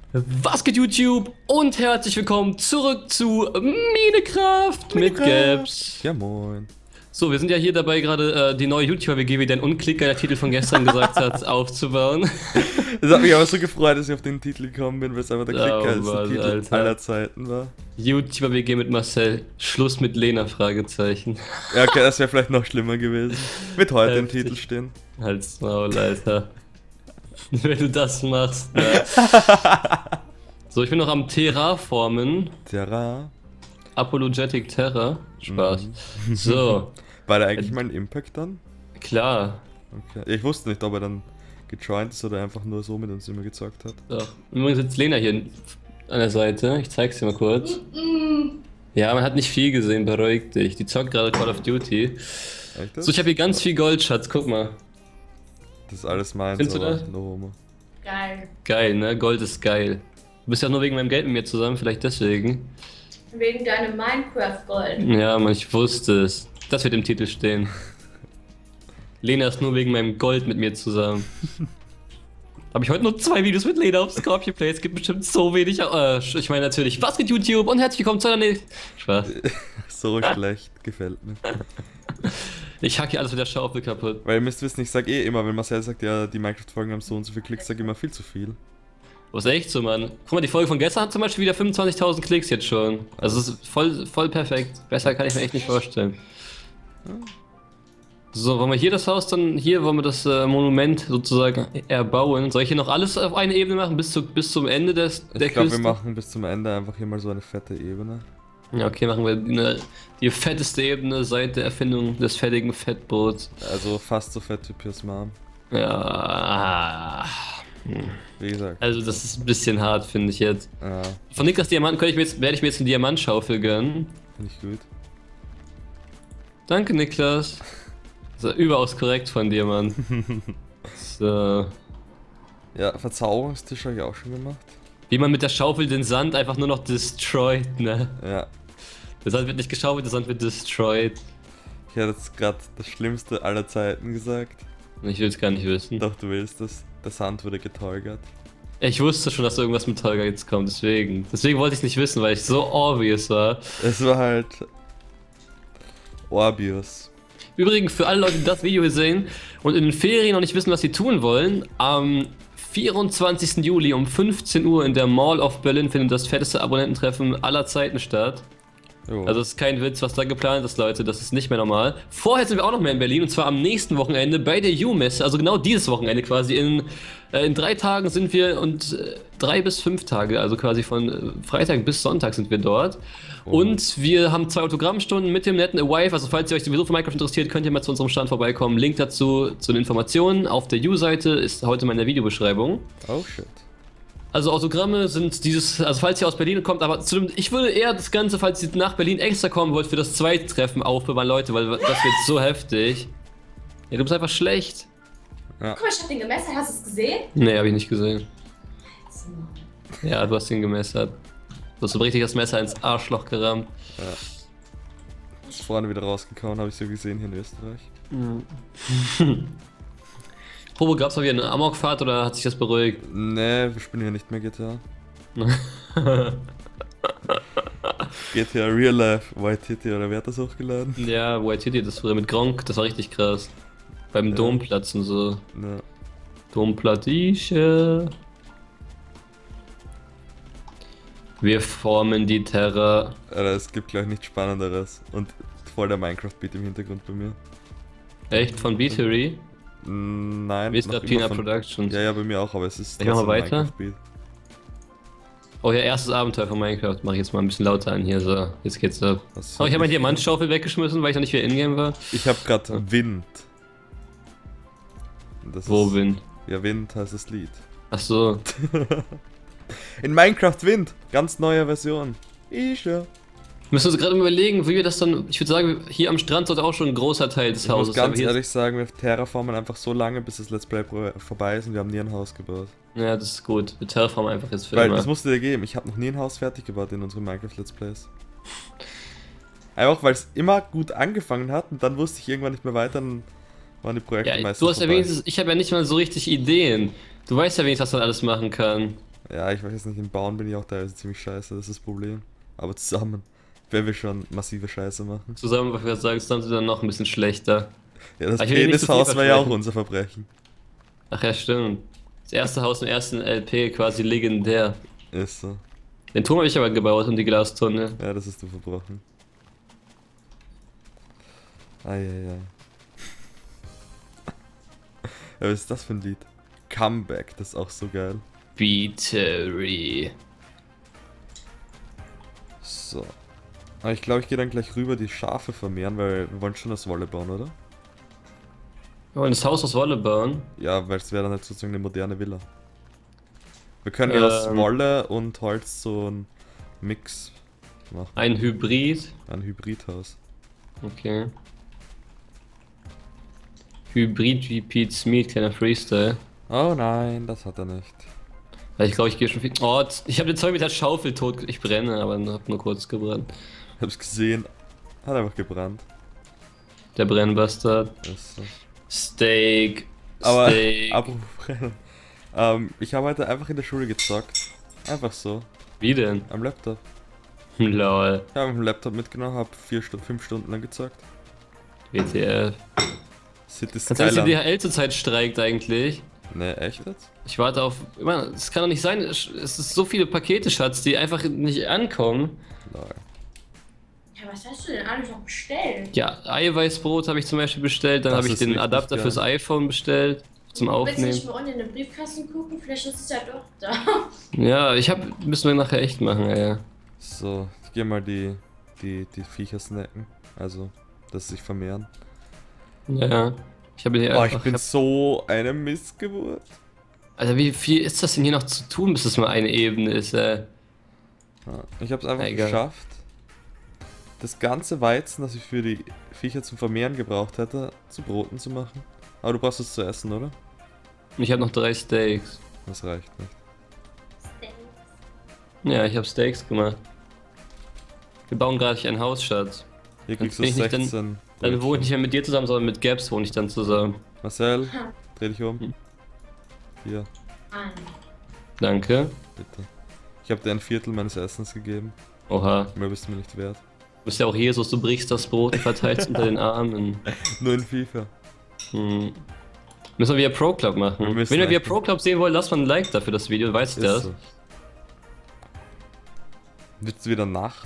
Was geht YouTube und herzlich willkommen zurück zu Minecraft mit Gaps. Ja, moin. So, wir sind ja hier dabei gerade die neue YouTuber-WG, wie dein unklicker Titel von gestern gesagt hat, aufzubauen. Das hat mich aber so gefreut, dass ich auf den Titel gekommen bin, weil es einfach der klickgeilste Titel Alter. aller Zeiten war. YouTuber-WG mit Marcel, Schluss mit Lena, Fragezeichen. Ja, okay, das wäre vielleicht noch schlimmer gewesen. Wird heute im Heftig. Titel stehen. Halt's Maul, Alter. Wenn du das machst, ne? So, ich bin noch am Terraformen. Terra. Apologetic Terror. Spaß. So, War der eigentlich mal ein Impact dann? klar. Okay. Ich wusste nicht, ob er dann gejoint ist oder einfach nur so mit uns immer gezockt hat. Doch. Übrigens sitzt Lena hier an der Seite. Ich zeig's dir mal kurz. Ja, man hat nicht viel gesehen, beruhig dich. Die zockt gerade Call of Duty. Echt das? So, ich habe hier ganz viel Goldschatz, guck mal. Das ist alles meins, Findest du aber das? no homo. Geil. Geil, ne? Gold ist geil. Du bist ja nur wegen meinem Geld mit mir zusammen, vielleicht deswegen. Wegen deinem Minecraft-Gold. Ja, Mann, ich wusste es. Das wird im Titel stehen. Lena ist nur wegen meinem Gold mit mir zusammen. Habe ich heute nur 2 Videos mit Lena auf Scorpio Play. Es gibt bestimmt so wenig. Ich meine natürlich, was geht YouTube und herzlich willkommen zu einer nächsten. Spaß. So schlecht, gefällt mir. Ich hack hier alles mit der Schaufel kaputt. Weil ihr müsst wissen, ich sag eh immer, wenn Marcel sagt, ja, die Minecraft-Folgen haben so und so viel Klicks, sag ich immer viel zu viel. Was ist echt so, Mann? Guck mal, die Folge von gestern hat zum Beispiel wieder 25.000 Klicks jetzt schon. Also es ist voll perfekt. Besser kann ich mir echt nicht vorstellen. So, wollen wir hier das Haus dann, hier wollen wir das Monument sozusagen erbauen. Soll ich hier noch alles auf eine Ebene machen, bis zum Ende der Ich glaube, wir Küste? machen bis zum Ende einfach hier mal so eine fette Ebene. Ja, okay, machen wir die fetteste Ebene seit der Erfindung des fettigen Fettbrots. Also fast so fett wie Piers Mom. Ja. Wie gesagt. Also das ist ein bisschen hart, finde ich jetzt. Ja, Von Niklas Diamanten werde ich mir jetzt eine Diamantschaufel gönnen. finde ich gut. Danke, Niklas. Das ist überaus korrekt von dir, Mann. So. Ja, Verzauberungstisch habe ich auch schon gemacht. Wie man mit der Schaufel den Sand einfach nur noch destroyed, ne? Ja, Der Sand wird nicht geschaufelt, der Sand wird destroyed. ich hätte jetzt gerade das Schlimmste aller Zeiten gesagt. Ich will es gar nicht wissen. Doch, du willst das. Der Sand wurde getäugert. Ich wusste schon, dass irgendwas mit Tolga jetzt kommt, deswegen. Deswegen wollte ich es nicht wissen, weil ich so obvious war. Es war halt... Orbius. Übrigens, für alle Leute, die das Video hier sehen und in den Ferien noch nicht wissen, was sie tun wollen, am 24. Juli um 15 Uhr in der Mall of Berlin findet das fetteste Abonnententreffen aller Zeiten statt. Jo. Also es ist kein Witz, was da geplant ist, Leute, das ist nicht mehr normal. Vorher sind wir auch noch mehr in Berlin und zwar am nächsten Wochenende bei der U-Messe, also genau dieses Wochenende quasi. In 3 Tagen sind wir und 3 bis 5 Tage, also quasi von Freitag bis Sonntag sind wir dort. Und wir haben 2 Autogrammstunden mit dem netten Awife, also falls ihr euch sowieso für Minecraft interessiert, könnt ihr mal zu unserem Stand vorbeikommen. Link dazu zu den Informationen auf der U-Seite ist heute mal in der Videobeschreibung. Oh shit. Also Autogramme sind also falls ihr aus Berlin kommt, aber ich würde eher das Ganze, falls ihr nach Berlin extra kommen wollt, für das zweite Treffen aufbewahren, Leute, weil das wird so heftig. Ja, du bist einfach schlecht. Guck mal, ich hab den gemessert. Hast du es gesehen? Nee, hab ich nicht gesehen. Ja, du hast ihn gemessert. Du hast so richtig das Messer ins Arschloch gerammt. Ist vorne wieder rausgekommen, habe ich so gesehen hier in Österreich. Probo, gab's mal wieder eine Amokfahrt oder hat sich das beruhigt? Nee, wir spielen hier nicht mehr GTA. GTA Real Life, White Titty, oder wer hat das hochgeladen? Ja, White City, das früher mit Gronk, das war richtig krass. Beim Domplatz und so. Ja. Domplattische. Wir formen die Terra. Alter, es gibt gleich nichts Spannenderes. Und voll der Minecraft-Beat im Hintergrund bei mir. Echt? Von B-Theory? Nein, Wie ist noch gerade immer Peanut von- Productions? Ja, bei mir auch, aber es ist Ich mach mal trotzdem weiter. Minecraft-Beat. Oh ja, erstes Abenteuer von Minecraft. Mach ich jetzt mal ein bisschen lauter an hier. So, jetzt geht's ab. Was Oh, ich habe meine ich- Diamantschaufel weggeschmissen, weil ich noch nicht wieder in-game war. Ich hab grad Wind. Das Wo ist- bin? Ja, Wind heißt das Lied. Ach so. In Minecraft Wind, ganz neue Version. Ja. Müssen wir uns gerade überlegen, wie wir das dann. Ich würde sagen, hier am Strand sollte auch schon ein großer Teil des Ich muss Hauses ganz hier ehrlich sagen, wir terraformen einfach so lange, bis das Let's Play vorbei ist und wir haben nie ein Haus gebaut. Ja, das ist gut. Wir terraformen einfach jetzt für Weil, immer. das musst du dir geben, ich habe noch nie ein Haus fertig gebaut in unseren Minecraft Let's Plays. Einfach weil es immer gut angefangen hat und dann wusste ich irgendwann nicht mehr weiter, dann waren die Projekte Ja, meistens du hast vorbei. erwähnt, ich habe ja nicht mal so richtig Ideen. Du weißt ja wenigstens, was man alles machen kann. Ja, ich weiß jetzt nicht, im Bauen bin ich auch teilweise ziemlich scheiße, das ist das Problem. Aber zusammen werden wir schon massive Scheiße machen. Zusammen, was wir sagen, sind sie dann noch ein bisschen schlechter. Ja, das Aber ich will nicht zu viel Penishaus war ja auch versprechen. unser Verbrechen. Ach ja, stimmt. Das erste Haus im ersten LP, quasi legendär. Ist so. Den Turm habe ich aber gebaut und die Glastonne. Ja, das hast du verbrochen. Eieiei. Ja, was ist das für ein Lied? Comeback, das ist auch so geil. Beatery. So. Aber ich glaube, ich gehe dann gleich rüber die Schafe vermehren, weil wir wollen schon das Wolle bauen, oder? Wir wollen das Haus aus Wolle bauen. Ja, weil es wäre dann halt sozusagen eine moderne Villa. Wir können ja aus Wolle und Holz so einen Mix machen. Ein Hybrid. Ein Hybridhaus. Okay. Hybrid wie Pete Smith, kleiner Freestyle. Oh nein, das hat er nicht. Weil ich glaube, ich gehe schon viel. Oh, ich habe den Zeug mit der Schaufel tot. Ich brenne, aber habe nur kurz gebrannt. Ich hab's gesehen. Hat einfach gebrannt. Der Brennbastard. Ist so. Steak. Aber, Steak. apropos Brennen. Ich habe heute einfach in der Schule gezockt. Einfach so. Wie denn? Am Laptop. Lol. Ich habe einen Laptop mitgenommen, habe 5 Stunden lang gezockt. WTF. Cities Kannst du wissen, wie Skyline. DHL zurzeit streikt eigentlich? Ne, echt jetzt? Ich warte auf. Mann, es kann doch nicht sein. Es ist so viele Pakete, Schatz, die einfach nicht ankommen. Lol. Ja, was hast du denn alles noch bestellt? Ja, Eiweißbrot habe ich zum Beispiel bestellt. Dann Das habe ich ist den richtig Adapter geil. fürs iPhone bestellt. Zum Willst du Aufnehmen. nicht mal unten in den Briefkasten gucken? Vielleicht ist es ja doch da. Ja, müssen wir nachher echt machen, ey. So, ich gehe mal die Viecher snacken. Also, dass sie sich vermehren. Ja. Ich habe hier Oh, einfach. ich bin so eine Missgeburt. Alter, wie viel ist das denn hier noch zu tun, bis es mal eine Ebene ist, ey? Ja, ich habe es einfach Egal. geschafft, das ganze Weizen, das ich für die Viecher zum Vermehren gebraucht hätte, zu Broten zu machen. Aber du brauchst es zu essen, oder? Ich habe noch 3 Steaks. Das reicht nicht. Ja, ich habe Steaks gemacht. Wir bauen gerade ein Haus, Schatz. Hier Dann kriegst du bin ich nicht 16. Dann wohne ich Brötchen. nicht mehr mit dir zusammen, sondern mit Gabs wohne ich dann zusammen. Marcel, dreh dich um. Hm. Hier, An. Danke. bitte. Ich habe dir ein Viertel meines Essens gegeben. Oha. Mehr bist du mir nicht wert. Du bist ja auch Jesus, du brichst das Brot, verteilst unter den Armen. Nur in FIFA. Hm. Müssen wir wieder Pro Club machen. Wir müssen Wenn wir wieder echt- Pro Club sehen wollen, lasst mal ein Like dafür das Video, weißt du Ist das? so. Wird's wieder Nacht?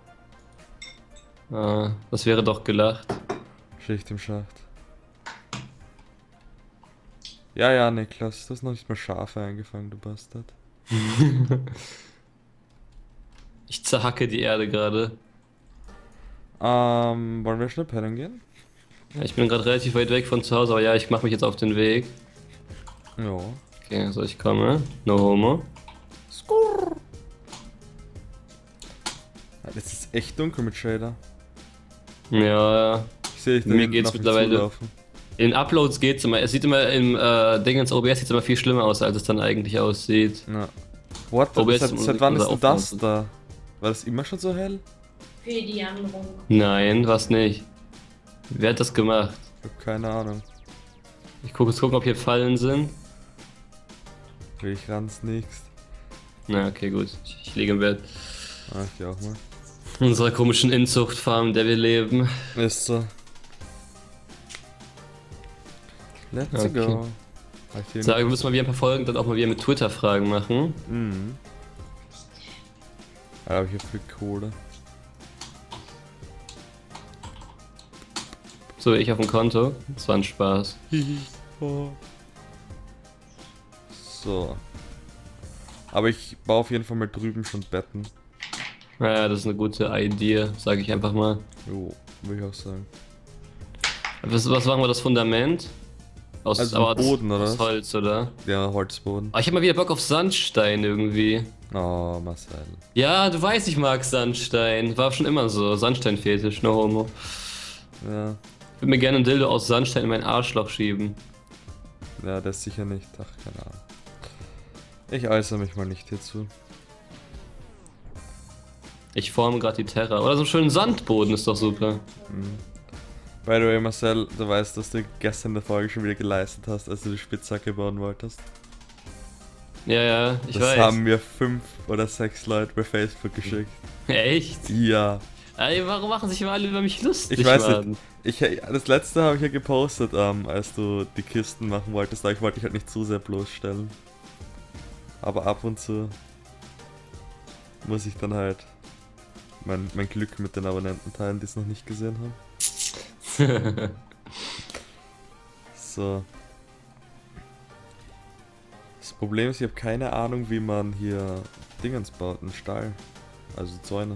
Ah, das wäre doch gelacht. Schicht im Schacht. Ja, ja, Niklas, du hast noch nicht mal Schafe eingefangen, du Bastard. Ich zerhacke die Erde gerade. Wollen wir schnell pennen gehen? Ja, ich bin gerade relativ weit weg von zu Hause, aber ja, ich mache mich jetzt auf den Weg. Ja. Okay, also ich komme. No homo. Skurr. Ja, das ist echt dunkel mit Shader. Ja, Ich sehe dich da Mir hinten geht's auf mich mittlerweile- zulaufen. in Uploads geht's immer. Es sieht immer im Ding ins OBS sieht immer viel schlimmer aus, als es dann eigentlich aussieht. Ja. What? OBS Seit wann ist denn das Aufnahme. da? War das immer schon so hell? Für die Änderung. Nein, was nicht. Wer hat das gemacht? Ich hab keine Ahnung. Ich gucke jetzt gucken, ob hier Fallen sind. Will ich ran's nix. Na, okay, gut. Ich liege im Bett. Ah, ich auch mal. Unserer komischen Inzuchtfarm, in der wir leben. Ist so. Let's Okay. go. Hab ich hier Sag, wir müssen mal wieder ein paar Folgen dann auch mal wieder mit Twitter-Fragen machen. Mhm. Da hab ich hier viel Kohle. So, ich auf dem Konto. Das war ein Spaß. Oh. So. Aber ich baue auf jeden Fall mal drüben schon Betten. Naja, das ist eine gute Idee, sage ich einfach mal. Jo, würde ich auch sagen. Was machen wir das Fundament? Aus, Also aber Boden, oder aus was? Holz, oder? Der Holzboden. Aber ich habe mal wieder Bock auf Sandstein irgendwie. Oh, Marcel. Ja, du weißt, ich mag Sandstein. War schon immer so. Sandstein-Fetisch, no homo. Ja. Ich würde mir gerne ein Dildo aus Sandstein in mein Arschloch schieben. Ja, das sicher nicht. Ach, keine Ahnung. Ich äußere mich mal nicht hierzu. Ich forme gerade die Terra. Oder so einen schönen Sandboden ist doch super. By the way, Marcel, du weißt, dass du gestern in der Folge schon wieder geleistet hast, als du die Spitzhacke bauen wolltest. Ja, ja, ich Das weiß. haben mir 5 oder 6 Leute bei Facebook geschickt. Echt? Ja. Ey, warum machen sich immer alle über mich lustig, Ich weiß Mann? nicht. Das letzte habe ich ja gepostet, als du die Kisten machen wolltest, aber ich wollte dich halt nicht zu sehr bloßstellen. Aber ab und zu muss ich dann halt mein Glück mit den Abonnenten teilen, die es noch nicht gesehen haben. So. Das Problem ist, ich habe keine Ahnung, wie man hier Dingens baut, einen Stall. Also Zäune.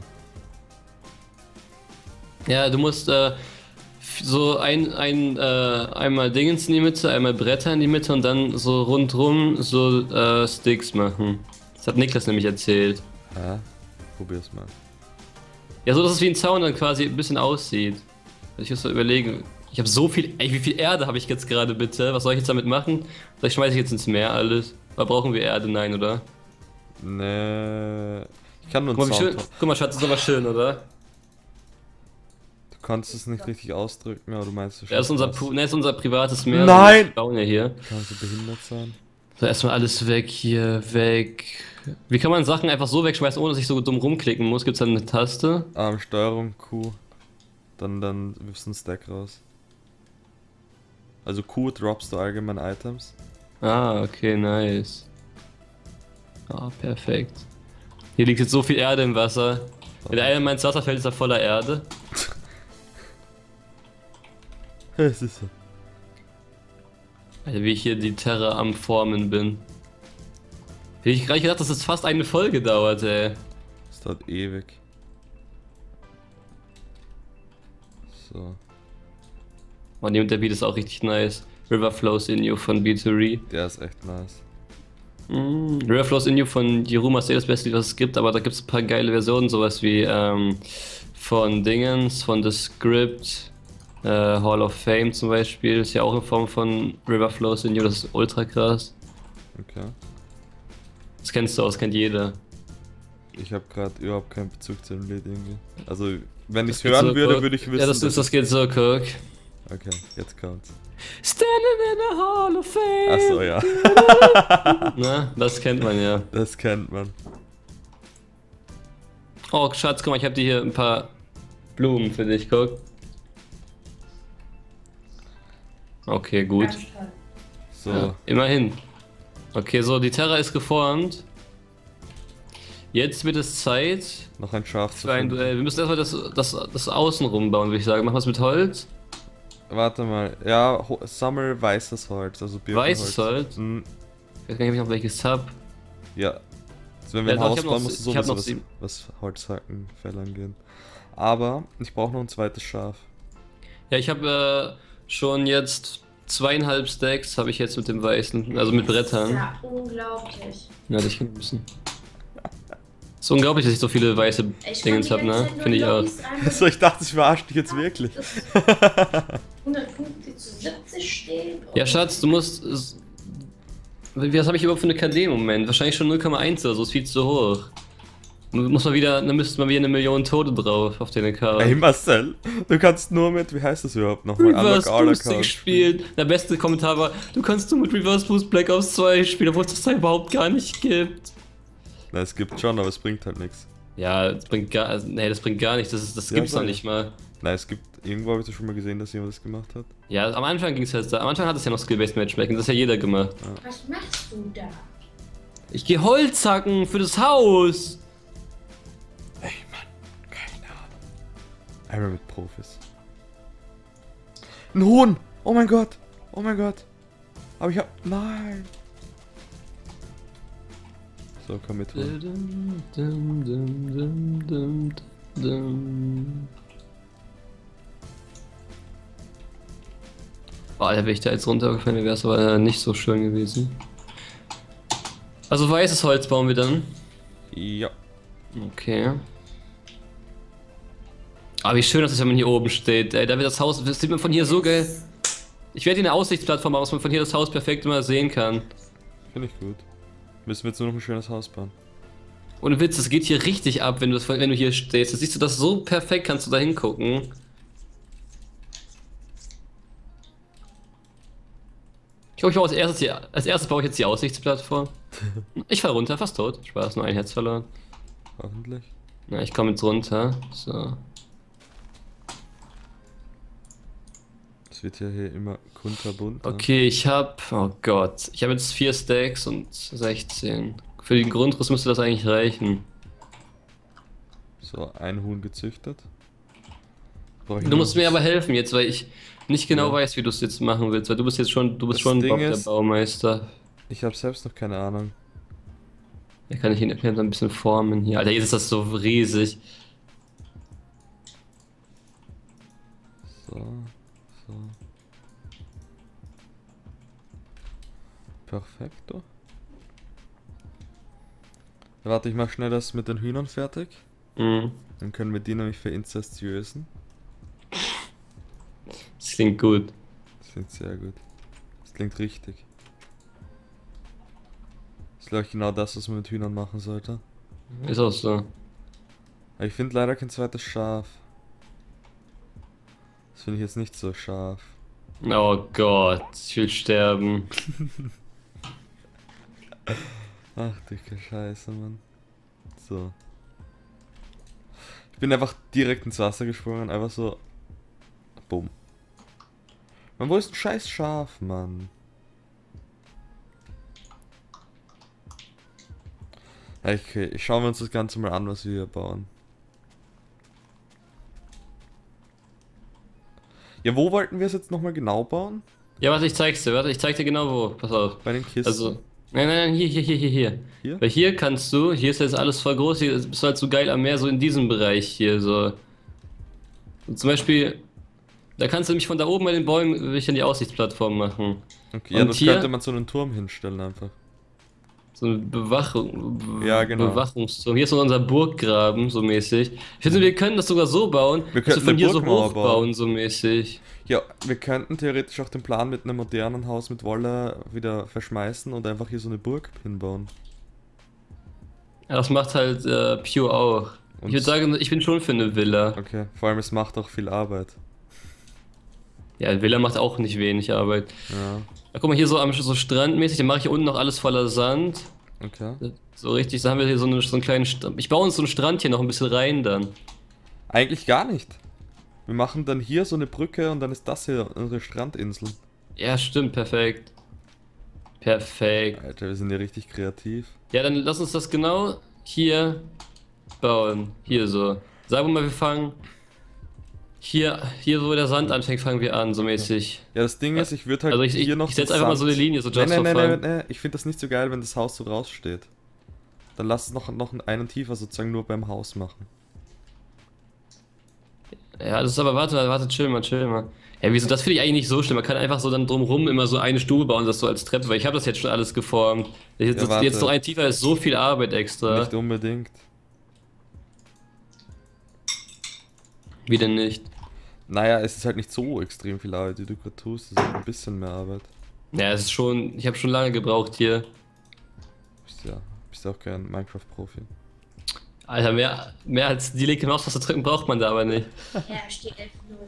Ja, du musst so einmal Dingens in die Mitte, einmal Bretter in die Mitte und dann so rundrum so Sticks machen. Das hat Niklas nämlich erzählt. Ja, probier's mal. Ja, so dass es wie ein Zaun dann quasi ein bisschen aussieht. Ich muss mal überlegen. Ich habe so viel. Ey, wie viel Erde habe ich jetzt gerade bitte? Was soll ich jetzt damit machen? Vielleicht schmeiße ich jetzt ins Meer alles. Oder brauchen wir Erde? Nein, oder? Nee. Ich kann nur Guck einen mal, wie schön. Sound. Guck mal, Schatz, ist aber schön, oder? Du kannst es nicht richtig ausdrücken, aber du meinst es schon. Ja, das ist unser, was. ist unser privates Meer. Nein! Wir bauen ja hier. Kannst du behindert sein? So, erstmal alles weg hier, weg. Wie kann man Sachen einfach so wegschmeißen, ohne dass ich so dumm rumklicken muss? Gibt's da eine Taste? Steuerung Q. Dann wirfst du einen Stack raus. Also Q droppst du allgemein Items. Ah, okay, nice. Ah, perfekt. Hier liegt jetzt so viel Erde im Wasser. Wenn der einer ins Wasser fällt, ist er voller Erde. Es ist so. Alter, wie ich hier die Terra am Formen bin. Hätte ich gerade gedacht, dass es fast eine Folge dauert, ey. Das dauert ewig. So. Und der Beat ist auch richtig nice. River Flows in You von B2Re. Der ist echt nice. River Flows in You von Jeruma ist das Beste, was es gibt, aber da gibt es ein paar geile Versionen, sowas wie von Dingens, von The Script, Hall of Fame zum Beispiel, ist ja auch in Form von River Flows in You, das ist ultra krass. Okay. Das kennst du aus, kennt jeder. Ich habe gerade überhaupt keinen Bezug zu dem Lied irgendwie. Also, wenn ich es geht hören so, würde, Kirk. würde ich wissen. Ja, das geht so, Kirk. Okay, jetzt kommt's. Standing in the Hall of Fame. Achso, ja. Na, das kennt man ja. Das kennt man. Oh, Schatz, guck mal, ich habe dir hier ein paar Blumen für dich, guck. Okay, gut. Ganz toll. So. Ja, immerhin. Okay, so, die Terra ist geformt. Jetzt wird es Zeit Noch ein Schaf zu für ein finden. Duell. Wir müssen erstmal das Außenrum bauen, würde ich sagen. Machen wir es mit Holz? Warte mal. Ja, Summer weißes Holz, also Birkenholz. Weißes Holz? Mhm. Ich weiß gar nicht, ob ich noch welches hab. Ja. Also wenn wir Ja, ein doch, ich Haus hab bauen, noch- musst du ich hab sowieso noch was, 7. was Holzhackenfell angeht. Aber ich brauche noch ein zweites Schaf. Ja, ich habe schon jetzt 2,5 Stacks habe ich jetzt mit dem Weißen, also mit Brettern. Ja, unglaublich. Ja, das kann müssen. Ist unglaublich, dass ich so viele weiße Ich Dingens habe, ne? Finde ich auch. Also ich dachte, ich verarsche dich jetzt wirklich. 150 zu 70 stehen. Ja, Schatz, du musst. Was habe ich überhaupt für eine KD im Moment? Wahrscheinlich schon 0,1 oder so, ist viel zu hoch. Dann müsste mal wieder 1 Million Tote drauf auf den Account. Ey Marcel, du kannst nur mit, wie heißt das überhaupt nochmal? Reverse All Boost Account gespielt. Der beste Kommentar war, du kannst nur mit Reverse Boost Black Ops 2 spielen, obwohl es das da überhaupt gar nicht gibt. Na, es gibt schon, aber es bringt halt nichts. Ja, das bringt gar, also, nee, das bringt gar nichts, das Ja, gibt's noch sag nicht ich. mal. Na, es gibt, irgendwo habe ich das schon mal gesehen, dass jemand das gemacht hat. Ja, am Anfang ging's halt, am Anfang hat es ja noch Skill-Based Matchmaking, das hat ja jeder gemacht. Was machst du da? Ich geh Holz hacken für das Haus. Ey Mann, keine Ahnung. Einmal mit Profis. Ein Huhn! Oh mein Gott! Oh mein Gott! Aber ich hab. Nein! So, komm mit Huhn. Oh, Alter, wäre ich da jetzt runtergefallen, wäre es aber nicht so schön gewesen. Also weißes Holz bauen wir dann. Ja. Okay. Aber wie schön das ist, wenn man hier oben steht. Ey, da wird das Haus, das sieht man von hier so geil. Ich werde hier eine Aussichtsplattform machen, dass man von hier das Haus perfekt immer sehen kann. Finde ich gut. Müssen wir jetzt nur noch ein schönes Haus bauen. Ohne Witz, es geht hier richtig ab, wenn du hier stehst. Da siehst du das so perfekt, kannst du da hingucken. Ich glaube, als erstes baue ich jetzt die Aussichtsplattform. Ich fall runter, fast tot. Spaß, nur ein Herz verloren. Hoffentlich. Na, ich komme jetzt runter. So. Es wird ja hier immer kunterbunt. Okay, oh Gott. Ich habe jetzt 4 Stacks und 16. Für den Grundriss müsste das eigentlich reichen. So, ein Huhn gezüchtet. Brauch ich Du nur musst noch- mir aber helfen jetzt, weil ich nicht genau Ja. weiß, wie du es jetzt machen willst, weil du bist Das schon Ding Bob, der ist- Baumeister. Ich habe selbst noch keine Ahnung. Da kann ich ihn so ein bisschen formen hier. Alter, jetzt ist das so riesig. So, so. Perfekto. Warte, ich mach schnell das mit den Hühnern fertig. Mhm. Dann können wir die nämlich verinzestiösen. Das klingt gut. Das klingt sehr gut. Das klingt richtig. Das ist, glaube ich, genau das, was man mit Hühnern machen sollte. Ist auch so. Aber ich finde leider kein zweites Schaf. Das finde ich jetzt nicht so scharf. Oh Gott, ich will sterben. Ach, dicke Scheiße, Mann. So. Ich bin einfach direkt ins Wasser gesprungen, einfach so. Bumm. Man, wo ist ein scheiß Schaf, Mann? Okay, schauen wir uns das Ganze mal an, was wir hier bauen. Ja, wo wollten wir es jetzt nochmal genau bauen? Ja, warte, ich zeig's dir, ich zeig dir genau wo. Pass auf. Bei den Kisten? Also, nein, hier. Hier? Weil hier ist jetzt alles voll groß, hier bist du halt so geil am Meer, so in diesem Bereich hier, so. Und zum Beispiel, da kannst du nämlich von da oben bei den Bäumen wirklich an die Aussichtsplattform machen. Okay, ja, Und das hier- könnte man so einen Turm hinstellen einfach. So eine Ja, genau. Bewachungsturm. Hier ist so unser Burggraben, so mäßig. Ich finde, wir können das sogar so bauen, Wir dass wir könnten von eine hier so Burgmauer hochbauen, so mäßig. Ja, wir könnten theoretisch auch den Plan mit einem modernen Haus mit Wolle wieder verschmeißen und einfach hier so eine Burg hinbauen. Ja, das macht halt Pure auch. Und- Ich würde sagen, ich bin schon für eine Villa. Okay, vor allem es macht auch viel Arbeit. Ja, Villa macht auch nicht wenig Arbeit. Ja, Ja, guck mal, hier so strandmäßig, dann mache ich hier unten noch alles voller Sand. okay. So richtig, dann haben wir hier so einen kleinen Strand. Ich baue uns so einen Strand hier noch ein bisschen rein dann. Eigentlich gar nicht. Wir machen dann hier so eine Brücke und dann ist das hier unsere Strandinsel. Ja, stimmt, perfekt. Perfekt. Alter, wir sind ja richtig kreativ. Ja, dann lass uns das genau hier bauen. Hier so. Sagen wir mal, wir fangen hier wo der Sand anfängt, fangen wir an, so mäßig. Ja, das Ding ist, ich würde halt Also hier noch ich setze das einfach mal so eine Sand- Linie, so just Nein, for fun. nein. Ich finde das nicht so geil, wenn das Haus so raussteht. Dann lass es noch einen tiefer sozusagen nur beim Haus machen. Ja, das ist aber, warte, chill mal. Ja, wieso, das finde ich eigentlich nicht so schlimm. Man kann einfach so dann drumrum immer so eine Stube bauen, das so als Treppe, weil ich habe das jetzt schon alles geformt. Ja, warte. Jetzt noch ein tiefer ist so viel Arbeit extra. Nicht unbedingt. Wie denn nicht? Naja, es ist halt nicht so extrem viel Arbeit, die du gerade tust. Es ist halt ein bisschen mehr Arbeit. Ja, es ist schon, ich habe schon lange gebraucht hier. Bist ja auch kein Minecraft-Profi. Alter, mehr als die linke Maustaste drücken braucht man da aber nicht. Ja, steht 11-0.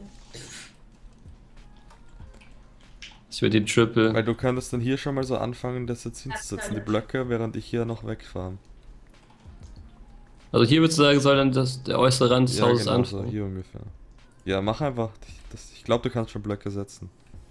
Das wird die Triple. Weil du könntest dann hier schon mal so anfangen, das jetzt hinzusetzen, die Blöcke, während ich hier noch wegfahre. Also hier würdest du sagen, soll dann der äußere Rand des Ja, Hauses genau so, anfangen. hier ungefähr. Ja, mach einfach. Ich glaube, du kannst schon Blöcke setzen.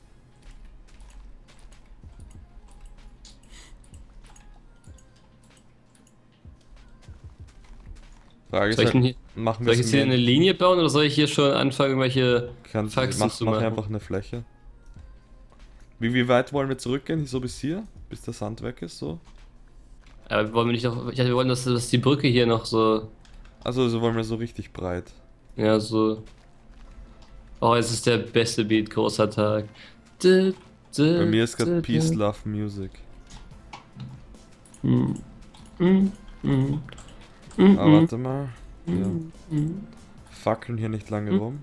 Frage ist Soll ich, denn halt, hier, machen soll wir ich es jetzt hier eine Linie bauen oder soll ich hier schon anfangen, irgendwelche Faxen zu mach machen? einfach eine Fläche. Wie weit wollen wir zurückgehen? So bis hier? Bis der Sand weg ist, so? Aber wollen wir nicht noch. Ich dachte, wir wollen, dass die Brücke hier noch so. Also wollen wir so richtig breit. Ja, so. Oh, es ist der beste Beat, großer Tag. Bei mir ist gerade Peace, Love, Music. Aber warte mal. Ja. Fackeln hier nicht lange rum.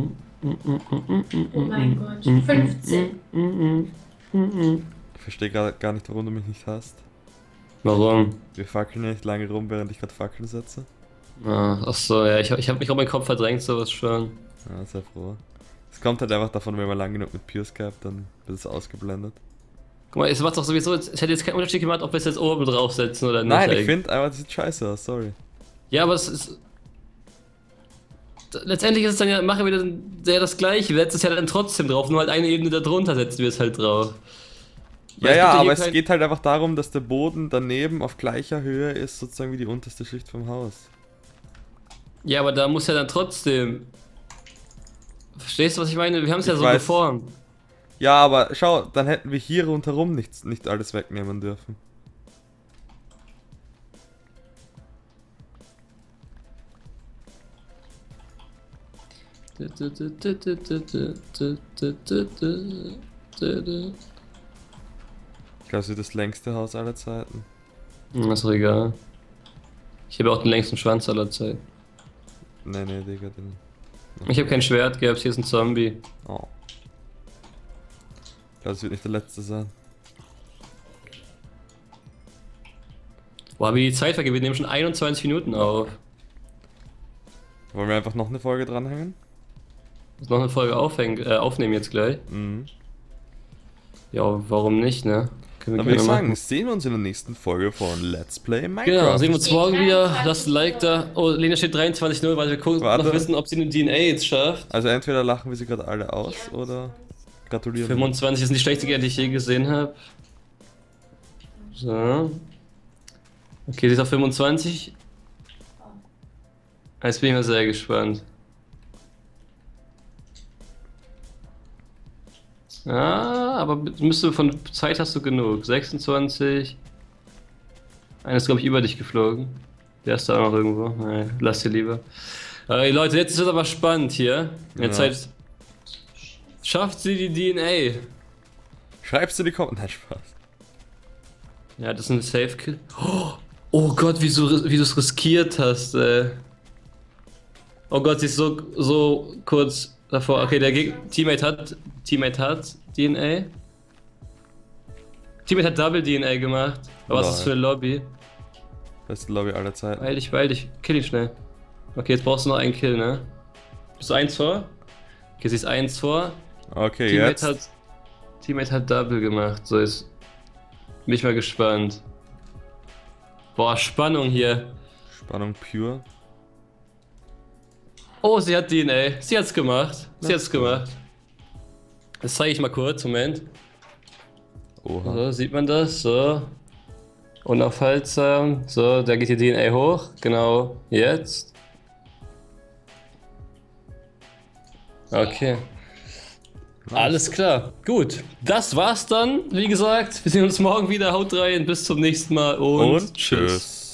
Oh mein Gott. 15. Ich verstehe gar nicht, warum du mich nicht hast. Warum? Wir fackeln hier nicht lange rum, während ich gerade Fackeln setze. Ah, ach so, ja, ich hab mich auch meinen Kopf verdrängt, sowas schon. Ja, sehr froh. Es kommt halt einfach davon, wenn man lang genug mit Pure Skype, dann wird es ausgeblendet. Guck mal, es macht doch sowieso, es hätte jetzt keinen Unterschied gemacht, ob wir es jetzt oben draufsetzen oder nicht. Nein, ich eigentlich. finde einfach, das sieht scheiße aus, sorry. Ja, aber es ist. Letztendlich ist es dann ja, machen wir dann sehr das gleiche. Wir setzen es ja dann trotzdem drauf, nur halt eine Ebene darunter setzen wir es halt drauf. Weil Ja, ja, hier aber es kein- geht halt einfach darum, dass der Boden daneben auf gleicher Höhe ist, sozusagen wie die unterste Schicht vom Haus. Ja, aber da muss ja dann trotzdem. Verstehst du, was ich meine? Wir haben es ja Ich so weiß. geformt. Ja, aber schau, dann hätten wir hier rundherum nicht alles wegnehmen dürfen. Ich glaube, es wird das längste Haus aller Zeiten. Ist doch egal. Ich habe auch den längsten Schwanz aller Zeit. Nee, nee, Digga, den. Ich habe kein Schwert gehabt, hier ist ein Zombie. Oh. Ich glaube, es wird nicht der letzte sein. Boah, wie die Zeit vergeht, wir nehmen schon 21 Minuten auf. Wollen wir einfach noch eine Folge dranhängen? Muss noch eine Folge aufnehmen jetzt gleich. Mhm. Ja, warum nicht, ne? Können Dann würde ich gerne sagen, machen. sehen wir uns in der nächsten Folge von Let's Play Minecraft. Genau, sehen wir uns morgen wieder. 23. Lasst ein Like da. Oh, Lena steht 23-0, weil wir gucken, Warte. noch wissen, ob sie eine DNA jetzt schafft. Also entweder lachen wir sie gerade alle aus oder gratulieren. 25 ist die schlechteste Game, die ich je gesehen habe. So. Okay, sie ist auf 25. Jetzt bin ich mal sehr gespannt. Ah, aber müsste von Zeit hast du genug. 26. Einer ist, glaube ich, über dich geflogen. Der ist da auch noch irgendwo. Nein, lass dir lieber. Leute, jetzt ist es aber spannend hier. Jetzt Ja. halt. Schafft sie die DNA? Schreibst du die Kommentare? Nein, Spaß. Ja, das ist ein Safe-Kill. Oh Gott, wie du es riskiert hast, ey. Oh Gott, sie ist so kurz davor. Okay, der Teammate hat DNA. Teammate hat Double DNA gemacht. Aber was ist das für eine Lobby? Beste Lobby aller Zeiten. Beeil dich. Kill ihn schnell. Okay, jetzt brauchst du noch einen Kill, ne? Bist du 1 vor? Okay, sie ist 1 vor. Okay, jetzt. Teammate hat Double gemacht. So ist. Bin ich mal gespannt. Boah, Spannung hier. Spannung pure. Oh, sie hat DNA. Sie hat's gemacht. Sie Das hat's gemacht. Das zeige ich mal kurz. Moment. Oha. So, sieht man das? So. Unaufhaltsam. So, da geht die DNA hoch. Genau. Jetzt. Okay. Alles klar. Gut. Das war's dann. Wie gesagt, wir sehen uns morgen wieder. Haut rein. Bis zum nächsten Mal und, Und tschüss.